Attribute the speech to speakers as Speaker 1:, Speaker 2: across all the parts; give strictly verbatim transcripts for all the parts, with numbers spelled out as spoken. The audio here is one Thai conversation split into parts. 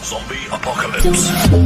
Speaker 1: Zombie apocalypse.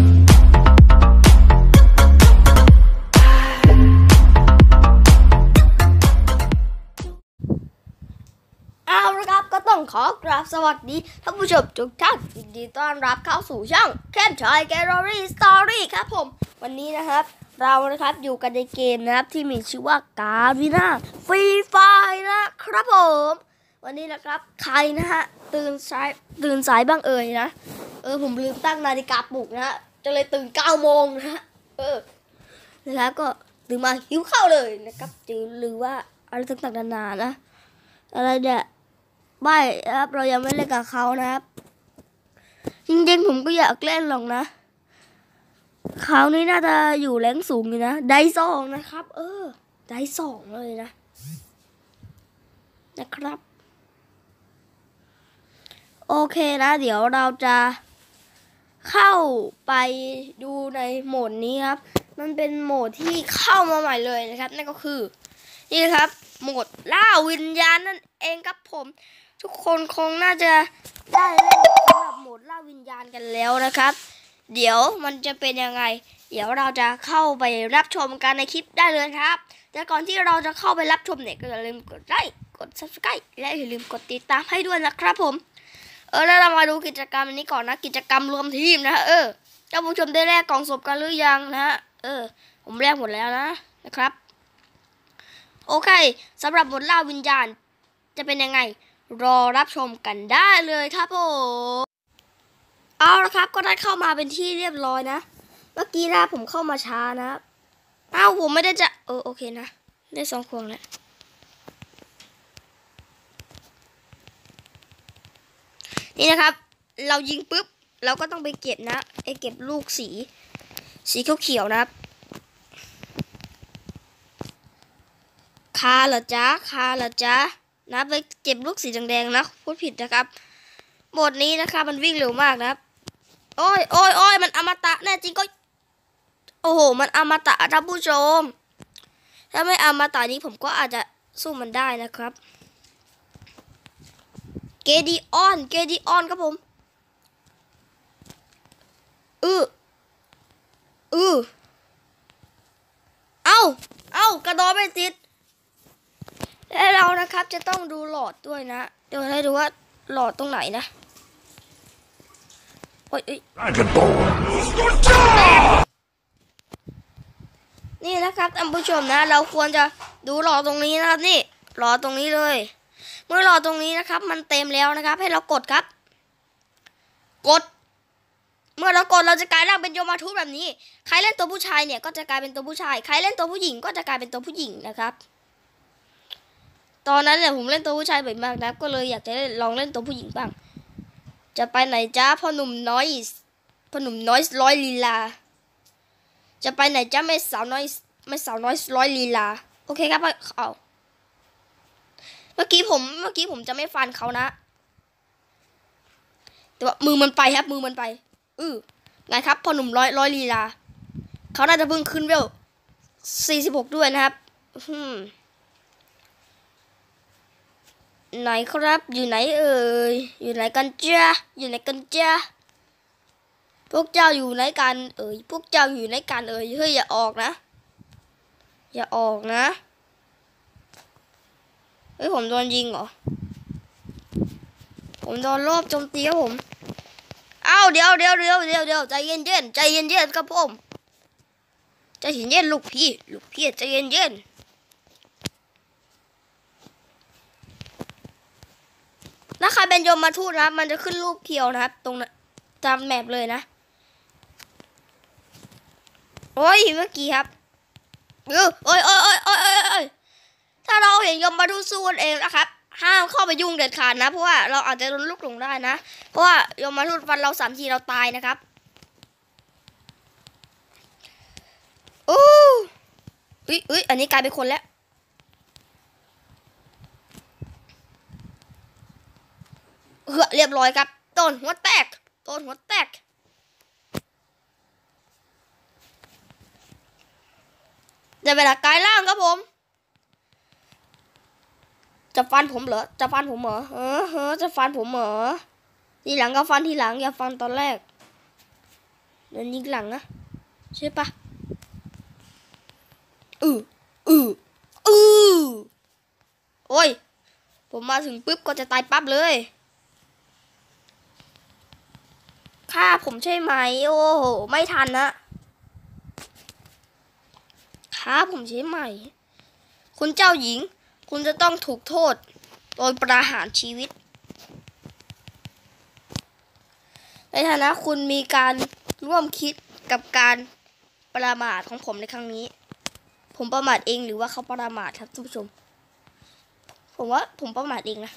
Speaker 2: เอาละครับก็ต้องขอกราบสวัสดีท่านผู้ชมทุกท่านยินดีต้อนรับเข้าสู่ช่องแคมชอยแกลเลอรี่สตอรี่ครับผมวันนี้นะครับเรานะครับอยู่กันในเกมนะครับที่มีชื่อว่ากาวิน่าฟรีไฟนะครับผมวันนี้นะครับใครนะฮะตื่นสายตื่นสายบ้างเอ่ยนะเออผมลืมตั้งนาฬิกาปลุกนะฮะจะเลยตื่นเก้าโมงนะฮะเออแล้วก็ตื่นมาหิวข้าวเลยนะครับจะหรือว่าอะไรต่างๆนานานะอะไรเนี่ยไม่ครับเรายังไม่เล่นกับเขานะครับจริงๆผมก็อยากเล่นหรอกนะเขานี่น่าจะอยู่แรงสูงอยู่นะได้สองนะครับ เออได้สองเลยนะนะครับโอเคนะเดี๋ยวเราจะเข้าไปดูในโหมดนี้ครับมันเป็นโหมดที่เข้ามาใหม่เลยนะครับนั่นก็คือนี่ครับโหมดล่าวิญญาณนั่นเองครับผมทุกคนคงน่าจะได้เล่นสำหรับโหมดล่าวิญญาณกันแล้วนะครับเดี๋ยวมันจะเป็นยังไงเดี๋ยวเราจะเข้าไปรับชมกันในคลิปได้เลยครับแต่ก่อนที่เราจะเข้าไปรับชมเนี่ยก็อย่าลืมกดไลค์กด ซับสไครบ์ และอย่าลืมกดติดตามให้ด้วยนะครับผมเออแล้วเรามาดูกิจกรรมอันนี้ก่อนนะกิจกรรมรวมทีมนะเออท่านผู้ชมได้แลกกล่องศพกันหรือยังนะฮะเออผมแลกหมดแล้วนะนะครับโอเคสำหรับโหมดล่าวิญญาณจะเป็นยังไงรอรับชมกันได้เลยครับผมเอาละครับก็ได้เข้ามาเป็นที่เรียบร้อยนะเมื่อกี้นะผมเข้ามาช้านะอ้าวผมไม่ได้จะเออโอเคนะได้สองควงแล้วนี่นะครับเรายิงปุ๊บเราก็ต้องไปเก็บนะไอเก็บลูกสีสีเขียวๆนะครับคาเหรอจ๊ะคาเหรอจ๊ะนะไปเก็บลูกสีแดงๆนะพูดผิดนะครับโหมดนี้นะครับมันวิ่งเร็วมากนะครับโอ้ยโอ้ยโอ้ยมันอมตะแน่จริงก็โอ้โหมันอมตะท่านผู้ชมถ้าไม่อมตะนี้ผมก็อาจจะสู้มันได้นะครับเกดิออนเกดิออนครับผมอืออือเอ้าเอ้ากระโดดไม่ติดและเรานะครับจะต้องดูหลอดด้วยนะเดี๋ยวให้ดูว่าหลอดตรงไหนนะโอ้ยนี่นะครับท่านผู้ชมนะเราควรจะดูหลอดตรงนี้นะครับนี่หลอดตรงนี้เลยเมื่อหลอดตรงนี้นะครับมันเต็มแล้วนะครับให้เรากดครับกดเมื่อเรากดเราจะกลายร่างเป็นโยมทูตแบบนี้ใครเล่นตัวผู้ชายเนี่ยก็จะกลายเป็นตัวผู้ชายใครเล่นตัวผู้หญิงก็จะกลายเป็นตัวผู้หญิงนะครับตอนนั้นเนี่ยผมเล่นตัวผู้ชายบ่อยมากนะก็เลยอยากจะลองเล่นตัวผู้หญิงบ้างจะไปไหนจ้าพ่อหนุ่มน้อยพ่อหนุ่มน้อยร้อยลีลาจะไปไหนจ้าไม่สาวน้อยไม่สาวน้อยร้อยลีลาโอเคครับเอาเมื่อกี้ผมเมื่อกี้ผมจะไม่ฟันเขานะแต่ว่ามือมันไปครับมือมันไปอือไงครับพ่อหนุ่มร้อยร้อยลีลาเขาน่าจะเพิ่งขึ้นเวลสี่สิบหกด้วยนะครับอืมไหนครับอยู่ไหนเอ่ยอยู่ไหนกันจ้าอยู่ไหนกันจ้าพวกเจ้าอยู่ไหนกันเอ่ยพวกเจ้าอยู่ไหนกันเอ่ยเฮ้ยอย่าออกนะอย่าออกนะเฮ้ยผมโดนยิงเหรอผมโดนรอบโจมตีครับผมเอ้าเดี๋ยวเดี๋ยวเดี๋ยวเดี๋ยวเดี๋ยวใจเย็นเย็นใจเย็นเย็นครับผมใจเย็นเย็นลูกพี่ลูกพี่ใจเย็นเย็นถ้าใครเป็นโยมมาทูตนะครับมันจะขึ้นรูปเขียวนะครับตรงตามแมปเลยนะโอ้ยเมื่อกี้ครับเออโอ้ยโอ้ยโอ้ยโอ้ยโอ้ยถ้าเราเห็นโยมมาทูตสู้กันเองนะครับห้ามเข้าไปยุ่งเด็ดขาดนะเพราะว่าเราอาจจะโดนลูกหลงได้นะเพราะว่าโยมมาทูตฟันเราสามทีเราตายนะครับโอ้ยอุ้ยอันนี้กลายเป็นคนแล้วเฮ้อเรียบร้อยครับต้นหัวแตกต้นหัวแตกได้เวลากลายร่างครับผมจะฟันผมเหรอจะฟันผมเหรอเออเออจะฟันผมเหรอทีหลังก็ฟันทีหลังอย่าฟันตอนแรกดินยิงหลังนะใช่ปะอืออืออือโอ้ยผมมาถึงปุ๊บก็จะตายปั๊บเลยฆ่าผมใช่ไหมโอ้โหไม่ทันนะฆ่าผมใช่ไหมคุณเจ้าหญิงคุณจะต้องถูกโทษโดยประหารชีวิตในฐานะคุณมีการร่วมคิดกับการประมาทของผมในครั้งนี้ผมประมาทเองหรือว่าเขาประมาทครับท่านผู้ชมผมว่าผมประมาทเองนะ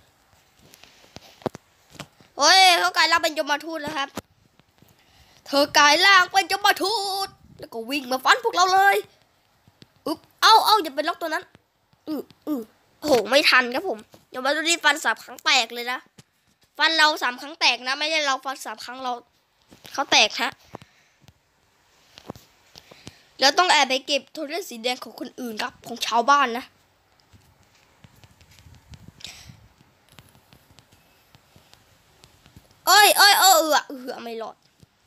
Speaker 2: โอ้ยเขากลายร่างเป็นยมทูตแล้วครับเธอกลายร่างเป็นยมทูตแล้วก็วิ่งมาฟันพวกเราเลยอึ๊บเอ้าเอ้าอย่าไปล็อกตัวนั้นอืออือโอ้โหไม่ทันครับผมยมทูตที่ฟันสามครั้งแตกเลยนะฟันเราสามครั้งแตกนะไม่ได้เราฟันสามครั้งเราเขาแตกฮะแล้วต้องแอบไปเก็บโทรศัพท์สีแดงของคนอื่นครับของชาวบ้านนะเอ้ยเอ้ยเออเออเออไม่รอด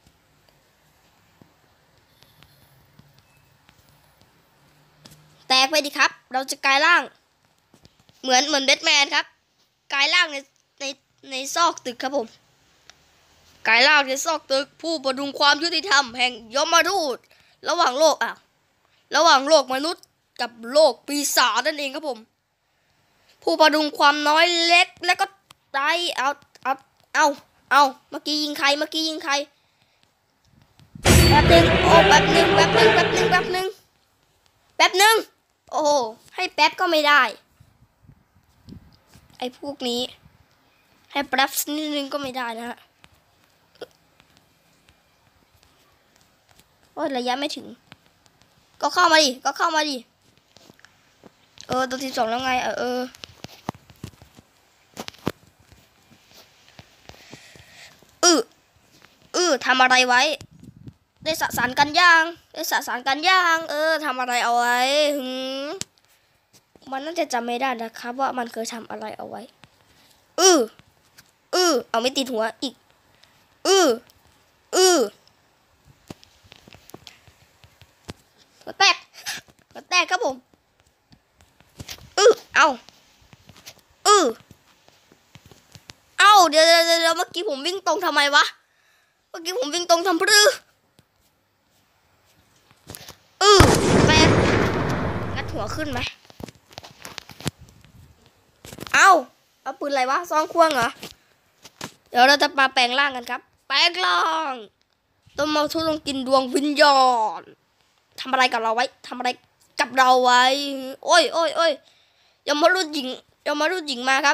Speaker 2: แตกไปดิครับเราจะกลายร่างเหมือนเหมือนแบทแมนครับกลายร่างในในในซอกตึกครับผมกลายร่างในซอกตึกผู้ประดุงความยุติธรรมแห่งยมทูตระหว่างโลกอ่ะระหว่างโลกมนุษย์กับโลกปีศาจนั่นเองครับผมผู้ประดุงความน้อยเล็กแล้วก็ไตเอาเอาเอาเอาเมื่อกี้ยิงใครเมื่อกี้ยิงใครแป๊บนึงโอ้แป๊บนึงแป๊บนึงแป๊บนึงแป๊บนึงแป๊บนึงโอ้ให้แป๊บก็ไม่ได้ไอ้พวกนี้ให้แป๊บนิดนึงก็ไม่ได้นะฮะโอ้ยระยะไม่ถึงก็เข้ามาดิก็เข้ามาดิเออตัวที่สองแล้วไงเออเออเออเออทำอะไรไว้ได้สสารกันย่างได้สสารกันย่างเออทำอะไรเอาไว้หืมมันน่าจะจำไม่ได้นะครับว่ามันเคยทำอะไรเอาไว้เออเออเอาไม่ติดหัวอีกเออเออหัวแตกหัวแตกครับผมเออเอาเออเอาเดี๋ยวเดี๋ยวเดี๋ยวเมื่อกี้ผมวิ่งตรงทำไมวะเมื่อกี้ผมวิ่งตรงทำปรือเออแปะงัดหัวขึ้นไหมเอาเอาปืนอะไรวะซองควงเหรอเดี๋ยวเราจะมาแปลงร่างกันครับแปลงร่างต้นมาทุลงกินดวงวิญญาณทำอะไรกับเราไว้ทำอะไรกับเราไว้โอ้ยโอ้ยโอ้ยอย่ามารุ่นหญิงอย่ามารุ่นหญิงมาครับ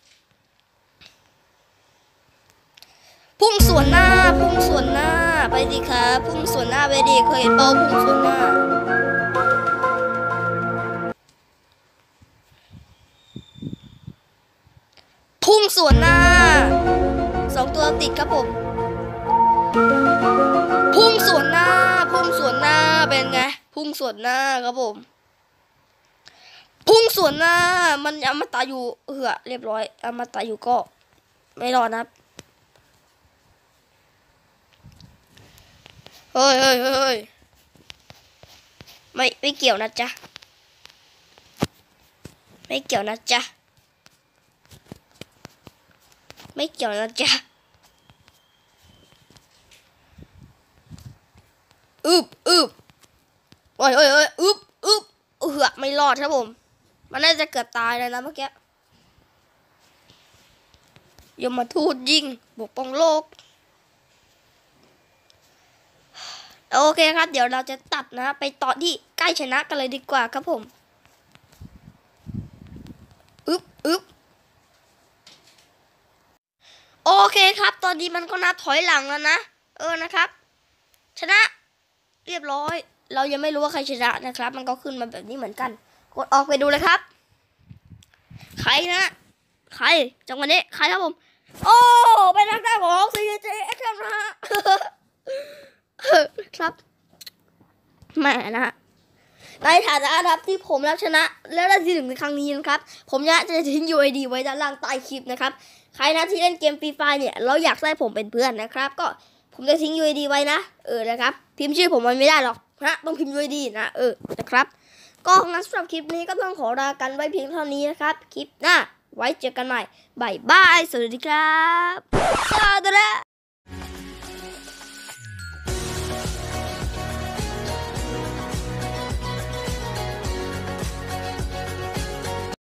Speaker 2: พุ่งส่วนหน้าพุ่งส่วนหน้าไปดิครับพุ่งส่วนหน้าไปดิเคยเห็นเปล่าพุ่งส่วนหน้าพุ่งส่วนหน้าสองตัวติดครับผมพุ่งส่วนหน้าพุ่งส่วนหน้าเป็นไงพุ่งส่วนหน้าครับผมพุ่งส่วนหน้ามันอมตะอยู่เหือเรียบร้อยอมตะอยู่ก็ไม่รอดนะเฮ้ยเฮ้ยเฮ้ยไม่ไม่เกี่ยวนะจ๊ะไม่เกี่ยวนะจ๊ะไม่เกี่ยวนะจ๊ะอึบอึบโอ้ยโอ้ยโอ้ยอึบอึบเหือไม่รอดครับผมมันน่าจะเกือบตายเลยนะเมื่อกี้ยมทูตยิงปกป้องโลกโอเคครับเดี๋ยวเราจะตัดนะไปต่อที่ใกล้ชนะกันเลยดีกว่าครับผมอึบอึบโอเคครับตอนนี้มันก็นับถอยหลังแล้วนะเออนะครับชนะเรียบร้อยเรายังไม่รู้ว่าใครชนะนะครับมันก็ขึ้นมาแบบนี้เหมือนกันกดออกไปดูเลยครับใครนะใครจังหวะนี้ใครครับผมโอ้เป็นนักได้ของ ซี เจ เอ็กซ์ ครับนะฮะครับแหมนะฮะในฐานะครับที่ผมรับชนะและได้ที่หนึ่งในครั้งนี้นะครับผมจะจะทิ้ง ยู ไอ ดี ไว้ด้านล่างใต้คลิปนะครับใครนะที่เล่นเกมฟรีไฟเนี่ยเราอยากได้ผมเป็นเพื่อนนะครับก็ผมจะทิ้ง ยู ไอ ดี ไว้นะเออนะครับพิมพ์ชื่อผมไว้ไม่ได้หรอกนะต้องพิมพ์ ยู ไอ ดี นะเออนะครับก็งั้นสำหรับคลิปนี้ก็ต้องขอลากันไว้เพียงเท่านี้นะครับคลิปหน้าไว้เจอกันใหม่บายบายสวัสดีครับสวัสดี